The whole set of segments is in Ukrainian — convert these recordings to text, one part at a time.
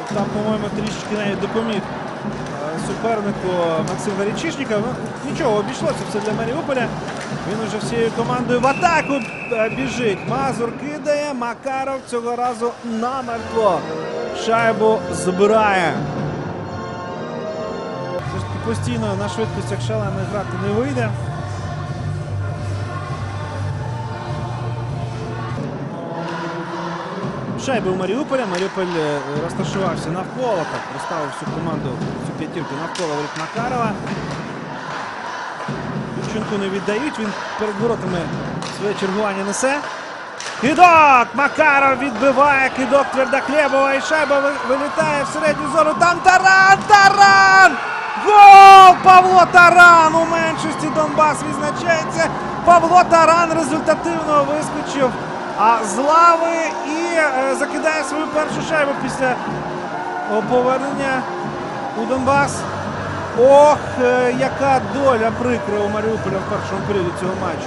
там, по-моєму, трішечки навіть допоміг супернику Максим Горячишников. Нічого, обійшлося все для Маріуполя. Він уже всією командою в атаку біжить. Мазур кидає, Макаров цього разу намертво шайбу збирає. Все ж таки постійно на швидкостях шалених грати не вийде. Шайби у Маріуполя. Маріуполь розташувався навколо, так, розставив всю команду, всю п'ятірку навколо воріт Макарова. Юрченку не віддають, він перед воротами своє чергування несе. Кидок! Макаров відбиває, кидок Твердохлєбова і шайба вилітає в середню зону. Там Таран! Таран! Гол! Павло Таран! У меншості Донбас відзначається. Павло Таран результативно вискочив з лави і закидає свою першу шайбу після повернення у Донбас. Ох, яка доля прикра у Маріуполя в першому періоді цього матчу.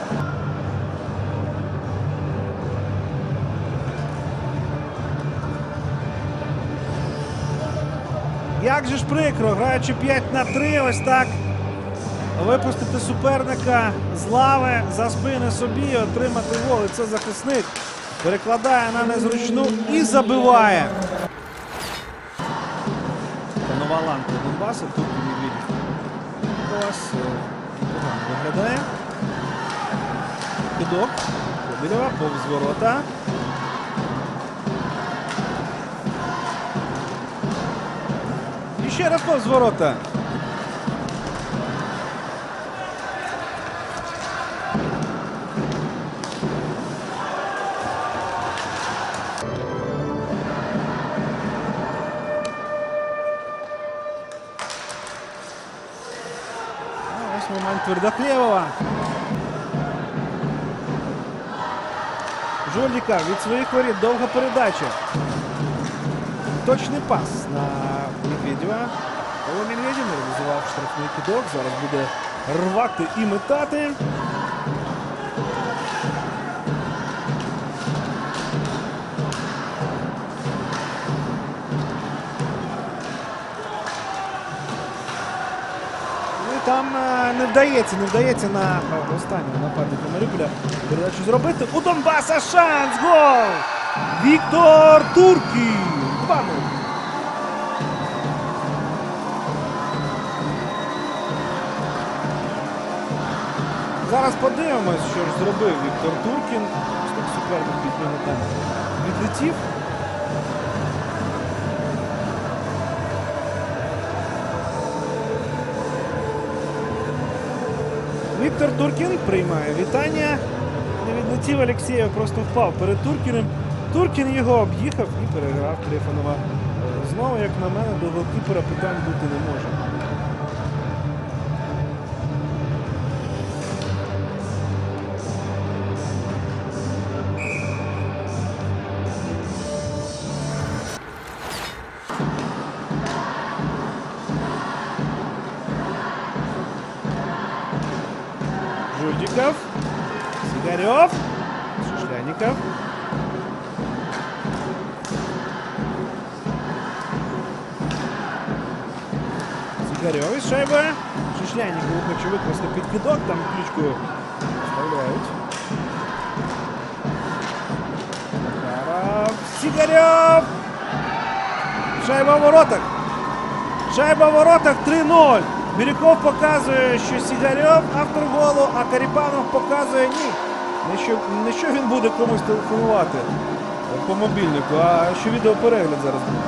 Як же ж прикро, граючи 5-3, ось так випустити суперника з лави за спини собі, отримати гол. І це захисник перекладає на незручну і забиває. Нова ланка Донбасу, тут Медведєв. Ось погано виглядає. Кидок Кобилєва повз ворота. І ще раз повз ворота. Момент Твердохлєбова. Жолдіка від своїх воріт. Довга передача. Точний пас на Медведєва. Але Медведєв не реалізував штрафний кидок. Зараз буде рвати і метати. Там не вдається на останнього нападника Маріуполя передачу зробити. У Донбаса шанс! Гол! Віктор Туркін! 2-0. Зараз подивимось, що ж зробив Віктор Туркін. Суперник від нього там відлетів. Віктор Туркін приймає вітання. Не відлетів Алєксєєв, просто впав перед Туркіним. Туркін його об'їхав і переграв Трифонова. Знову, як на мене, до голкіпера питань бути не може. Жульдиков, Сигарев, Шишляников. Сигарев із шайби. Шишляников хоче викласти під кидок, там ключку вставляють. Макаров, Сигарев. Шайба в воротах. Шайба в воротах 3-0. Бирюков показує, що Сигарев автор голу, а Каріпанов показує ні. Не що він буде комусь телефонувати по мобільнику, а що відеоперегляд зараз буде.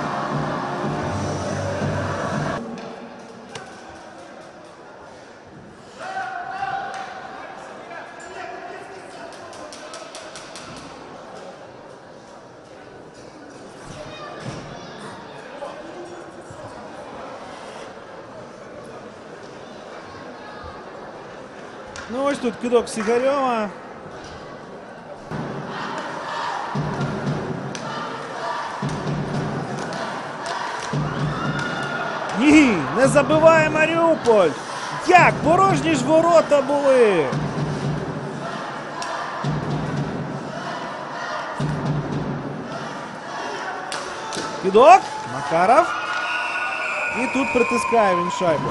Ну ось тут кидок Сигарєва. Ні, не забиває Маріуполь. Як? Порожні ж ворота були. Кидок. Макаров. І тут притискає він шайбу.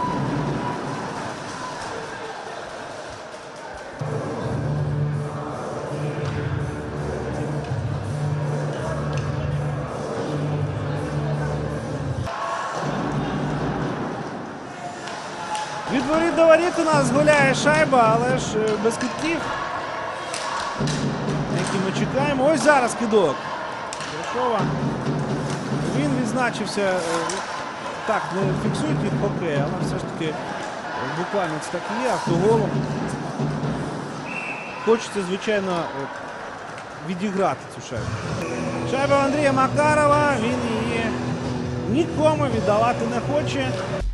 Від воріт до воріт у нас гуляє шайба, але ж без китків, які ми чекаємо. Ось зараз кидок Киришова. Він відзначився, так, не фіксують від хокею, але все ж таки буквально це так і є, автоголом. Хочеться, звичайно, відіграти цю шайбу. Шайба Андрія Макарова, він її нікому віддавати не хоче.